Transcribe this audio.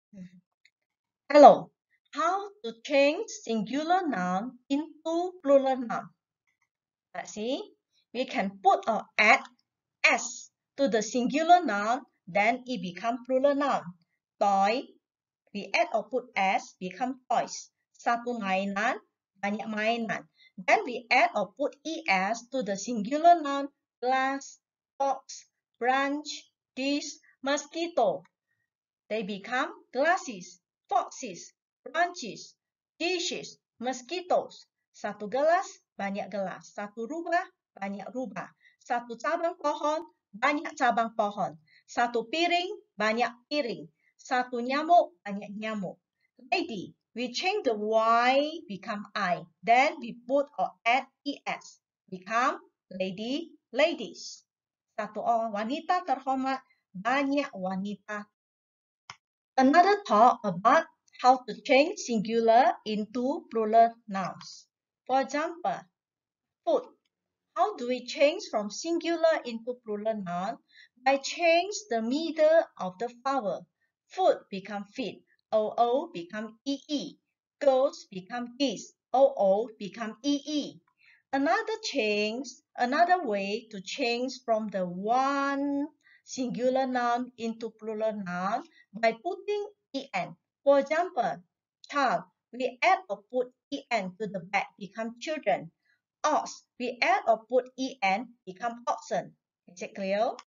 Hello. How to change singular noun into plural noun? Let's see. We can put or add s to the singular noun, then it becomes plural noun. Toy, we add or put s, become toys. Satu mainan, banyak mainan. Then we add or put es to the singular noun, glass, box, branch, dish, mosquito. They become glasses, foxes, branches, dishes, mosquitoes. Satu gelas, banyak gelas. Satu rubah, banyak rubah. Satu cabang pohon, banyak cabang pohon. Satu piring, banyak piring. Satu nyamuk, banyak nyamuk. Lady, we change the Y become I. Then we put or add es. Become lady, ladies. Satu orang wanita terhormat, banyak wanita. Another talk about how to change singular into plural nouns. For example, food. How do we change from singular into plural noun? By change the middle of the vowel. Food become feed. Oo become ee. Goes become geese. Oo become ee. Another way to change from the one singular noun into plural noun by putting en. For example, child, we add or put en to the back, become children. Ox, we add or put en, become oxen. Is it clear?